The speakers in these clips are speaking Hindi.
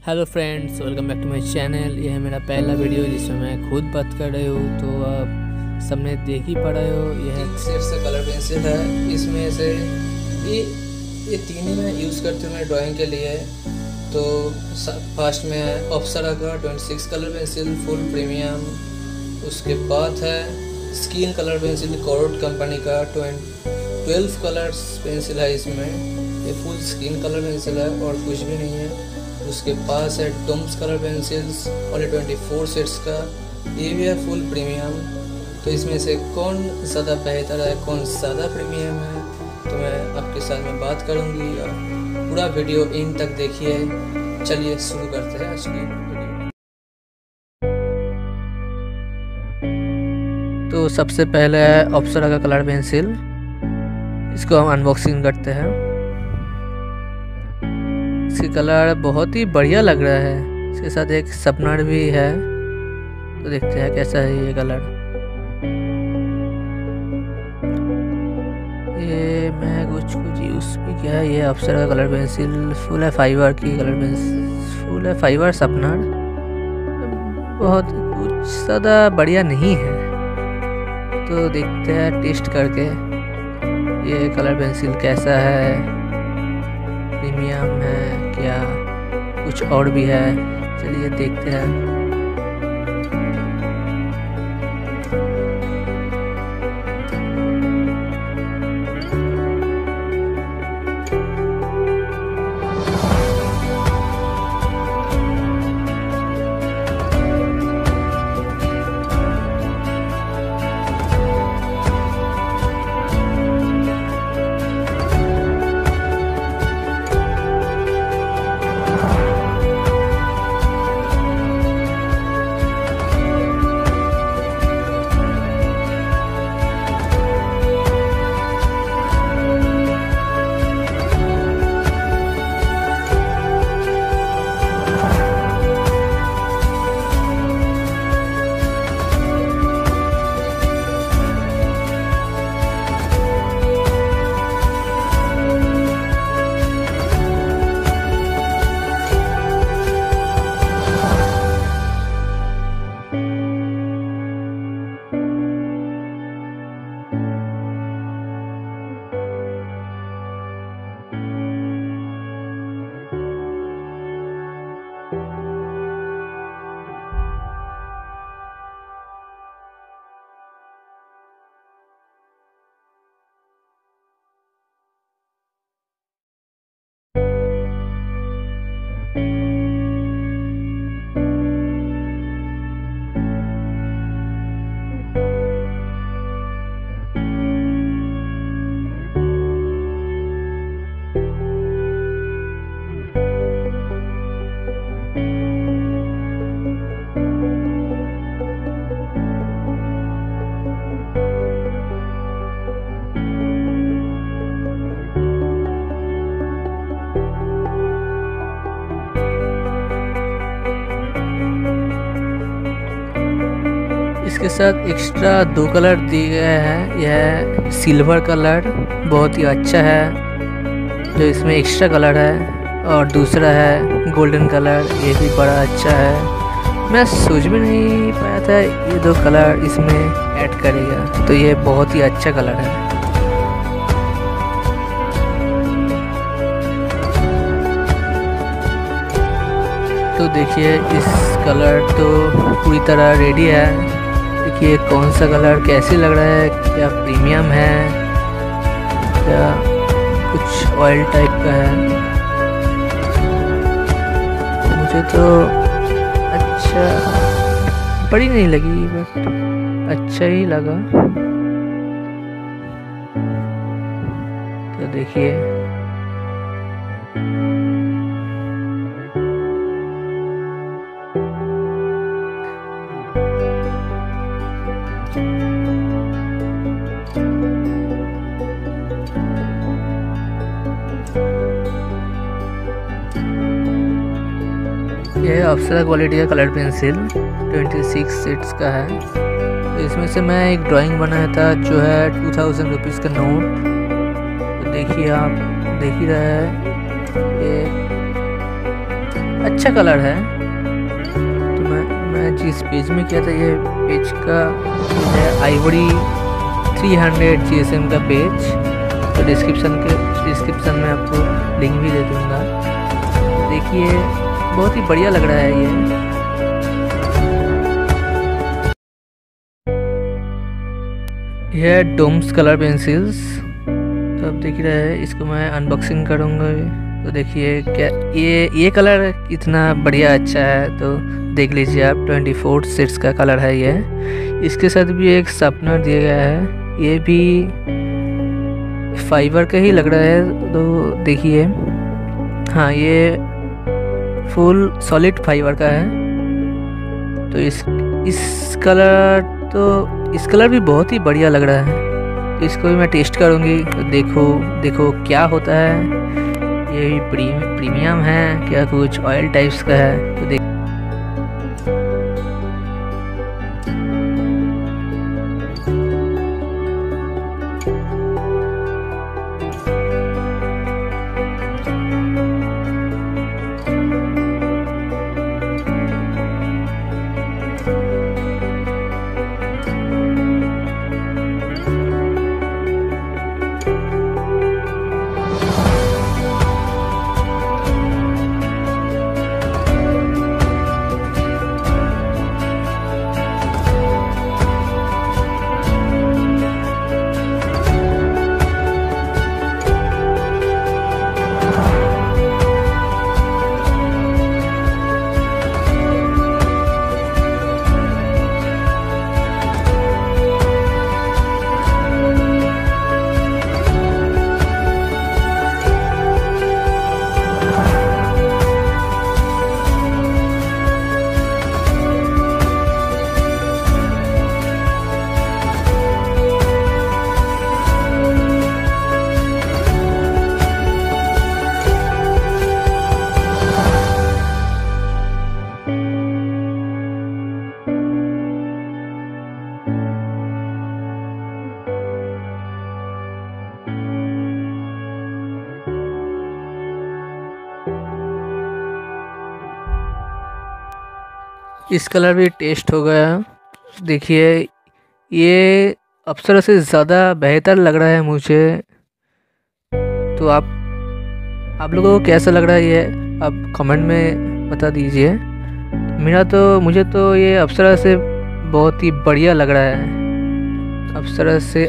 Hello friends, welcome back to my channel. ये है मेरा पहला वीडियो जिसमें मैं खुद बात कर रही हूँ। तो आप सबने देख ही पड़ा हो, यह सेट से कलर पेंसिल है। इसमें से ये तीन ही मैं यूज़ करती हूँ मैं ड्राइंग के लिए। तो फर्स्ट में है अप्सरा का 26 कलर पेंसिल फुल प्रीमियम। उसके बाद है skin colour pencil Korot company का 12 कलर्स पेंसिल है। इसमें ये फुल स्किन कलर पेंसिल है और कुछ भी नहीं है। उसके पास है डोम्स कलर पेंसिल्स और 24 सेट्स का, ये भी है फुल प्रीमियम। तो इसमें से कौन ज़्यादा बेहतर है, कौन ज़्यादा प्रीमियम है, तो मैं आपके साथ में बात करूँगी। और पूरा वीडियो इन तक देखिए। चलिए शुरू करते हैं आज की वीडियो। तो सबसे पहले है अप्सरा का कलर पेंसिल, इसको हम अनबॉक्सिंग करते हैं। इसकी कलर बहुत ही बढ़िया लग रहा है। इसके साथ एक शर्पनर भी है, तो देखते हैं कैसा है ये कलर। ये मैं कुछ यूज़ भी किया है। ये अप्सरा का कलर पेंसिल फुल है फाइबर की कलर पेंसिल, फुल है फाइबर शर्पनर। बहुत कुछ ज़्यादा बढ़िया नहीं है, तो देखते हैं टेस्ट करके ये कलर पेंसिल कैसा है, प्रीमियम है क्या, कुछ और भी है। चलिए देखते हैं। इसके साथ एक्स्ट्रा 2 कलर दिए गए हैं। यह सिल्वर कलर बहुत ही अच्छा है जो इसमें एक्स्ट्रा कलर है, और दूसरा है गोल्डन कलर, ये भी बड़ा अच्छा है। मैं सोच भी नहीं पाया था ये 2 कलर इसमें ऐड करेगा, तो ये बहुत ही अच्छा कलर है। तो देखिए इस कलर तो पूरी तरह रेडी है। देखिए कौन सा कलर कैसे लग रहा है, क्या प्रीमियम है क्या कुछ ऑयल टाइप का है। मुझे तो अच्छा बड़ी नहीं लगी, बट अच्छा ही लगा। तो देखिए ये अप्सरा क्वालिटी का कलर पेंसिल 26 सेट्स का है। तो इसमें से मैं एक ड्राइंग बनाया था जो है 2000 रुपीज़ का नोट। तो देखिए आप देख ही रहे हैं ये अच्छा कलर है। तो मैं जिस पेज में किया था, ये पेज का है आइवरी 300 GSM का पेज। तो डिस्क्रिप्शन में आपको लिंक भी दे दूँगा। देखिए बहुत ही बढ़िया लग रहा है ये। यह है डोम्स कलर पेंसिल्स। तो आप देख रहे हैं, इसको मैं अनबॉक्सिंग करूँगा। तो देखिए क्या ये कलर कितना बढ़िया अच्छा है। तो देख लीजिए आप, 24 शेड्स का कलर है ये। इसके साथ भी एक शार्पनर दिया गया है, ये भी फाइबर का ही लग रहा है। तो देखिए, हाँ ये फुल सॉलिड फाइबर का है। तो इस कलर भी बहुत ही बढ़िया लग रहा है। तो इसको भी मैं टेस्ट करूँगी। तो देखो क्या होता है। ये भी प्रीमियम है क्या, कुछ ऑयल टाइप्स का है। तो इस कलर भी टेस्ट हो गया। देखिए ये अप्सरा से ज़्यादा बेहतर लग रहा है मुझे। तो आप लोगों को कैसा लग रहा है ये आप कमेंट में बता दीजिए। मुझे तो ये अप्सरा से बहुत ही बढ़िया लग रहा है। अप्सरा से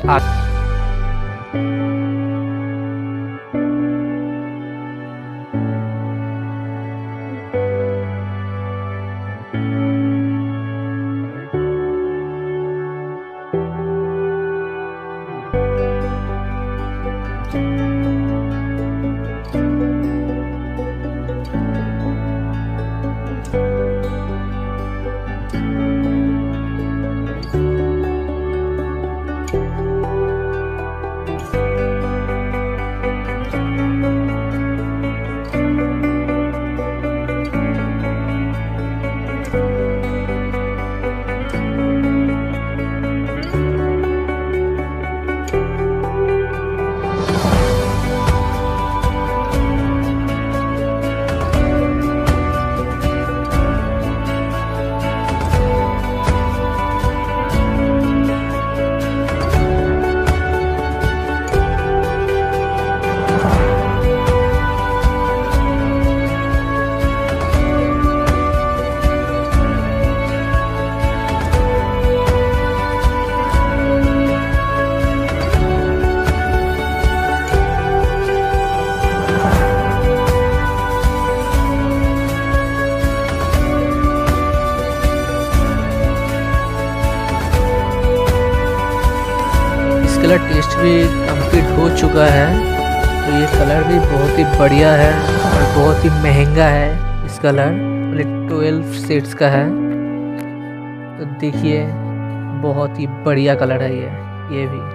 कलर टेस्ट भी कंप्लीट हो चुका है। तो ये कलर भी बहुत ही बढ़िया है और बहुत ही महंगा है। इस कलर 12 शेड्स का है। तो देखिए बहुत ही बढ़िया कलर है ये भी।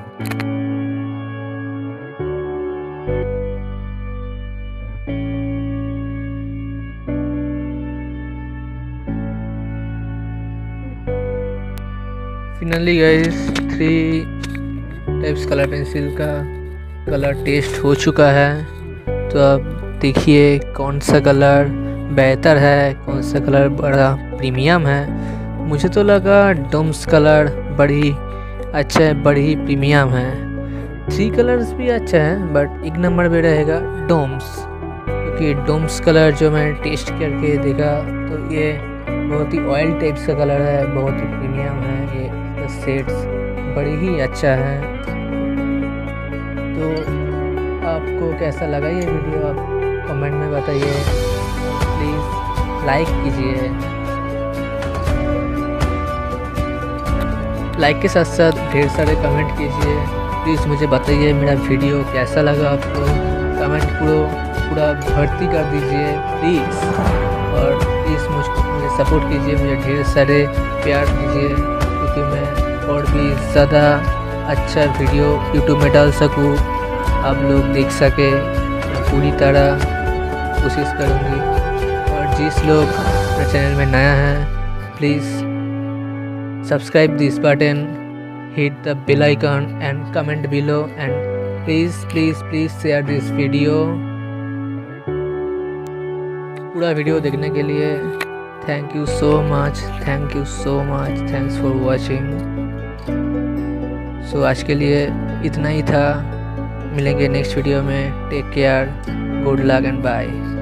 Finally guys 3 types colour pencil का कलर टेस्ट हो चुका है। तो अब देखिए कौन सा कलर बेहतर है, कौन सा कलर बड़ा प्रीमियम है। मुझे तो लगा डोम्स कलर बड़ी अच्छा है, बड़ी प्रीमियम है। 3 कलर्स भी अच्छा है बट एक नंबर पे रहेगा डोम्स, क्योंकि डोम्स कलर जो मैंने टेस्ट करके देखा तो ये बहुत ही ऑयल टाइप का कलर है, बहुत ही प्रीमियम है। ये शेड्स बड़ी ही अच्छा है। तो आपको कैसा लगा ये वीडियो आप कमेंट में बताइए, प्लीज़ लाइक कीजिए। लाइक के साथ साथ ढेर सारे कमेंट कीजिए। प्लीज़ मुझे बताइए मेरा वीडियो कैसा लगा आपको। कमेंट पूरा भर्ती कर दीजिए प्लीज़, और प्लीज़ मुझे सपोर्ट कीजिए, मुझे ढेर सारे प्यार दीजिए, क्योंकि मैं और भी ज़्यादा अच्छा वीडियो यूट्यूब में डाल सकूँ, आप लोग देख सके। मैं पूरी तरह कोशिश करूँगी। और जिस लोग मेरे चैनल में नया है, please subscribe this button, hit the bell icon and comment below, and please share this video। पूरा वीडियो देखने के लिए thank you so much, thanks for watching. So आज के लिए इतना ही था। मिलेंगे नेक्स्ट वीडियो में। Take care, good luck and bye.